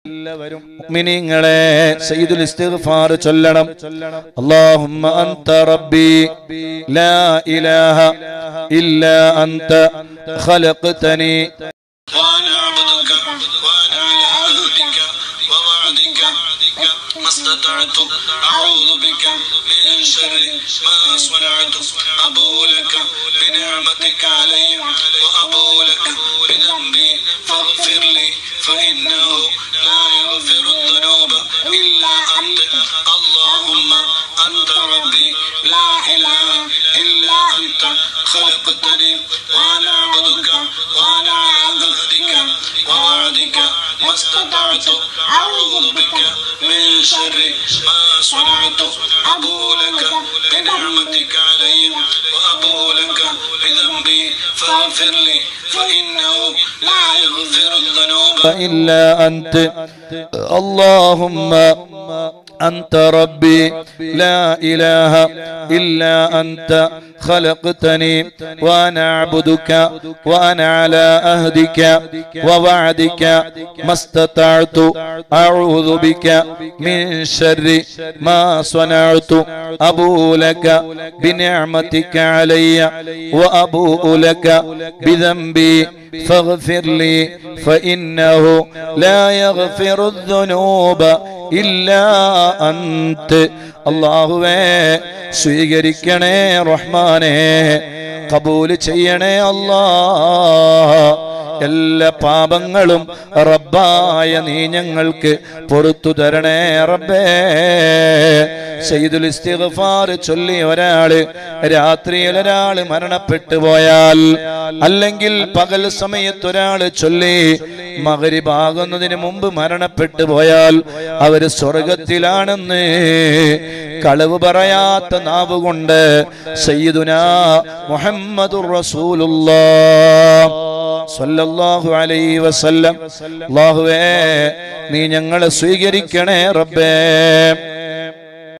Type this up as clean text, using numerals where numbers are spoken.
മുഅ്മിനീങ്ങളെ സയ്യിദുൽ ഇസ്തിഗ്ഫാർ ചൊല്ലണം. അല്ലാഹുമ്മ അൻത റബ്ബി ലാ ഇലാഹ ഇല്ലാ അൻത ഖലഖ്തനി وأنا عبدك وأنا على عهدك ووعدك ما استطعت أعوذ بك من شر ما صنعت أبوء لك بنعمتك علي وأبوء لك بذنبي فاغفر لي فإنه لا يغفر الذنوب إلا أنت اللهم أنت ربي لا إله إلا أنت خلقتني وأنا عبدك وأنا على عهدك ووعدك ما استطعت أعوذ بك من شر ما صنعت أبوء لك بنعمتك علي وأبوء لك بذنبي فاغفر لي فإنه لا يغفر الذنوب إلا أنت اللهم أنت ربي لا إله إلا أنت خلقتني وأنا عبدك وأنا على عهدك ووعدك ما استطعت أعوذ بك من شر ما صنعت أبوء لك بنعمتك علي وأبوء لك بذنبي فاغفر لي فإنه لا يغفر الذنوب إلا أنت അല്ലാഹുവേ സ്വീകരിക്കണേ റഹ്മാനേ ഖബൂൽ ചെയ്യണേ അല്ലാഹ് എല്ലാ പാപങ്ങളും റബ്ബായ നീ ഞങ്ങൾക്ക് പുറത്തു തരണേ റബ്ബേ സയ്യിദുൽ ഇസ്തിഗ്ഫാർ ചൊല്ലി രാത്രിയിൽ ഒരാൾ മരണപ്പെട്ടു പോയാൽ അല്ലെങ്കിൽ പകൽ സമയത്ത് ഒരാൾ ചൊല്ലി മഗ്രിബ് ആകുന്നതിന് മുമ്പ് മരണപ്പെട്ടു പോയാൽ അവര് സ്വർഗത്തിലാണെന്ന് കളവ് പറയാത്ത നാവ് കൊണ്ട് സയ്യിദുനാ മുഹമ്മദുർ റസൂലുള്ളാഹ് സ്വല്ലല്ലാഹു അലൈഹി വസല്ലം അല്ലാഹുവേ നീ ഞങ്ങളെ സ്വീകരിക്കണേ റബ്ബേ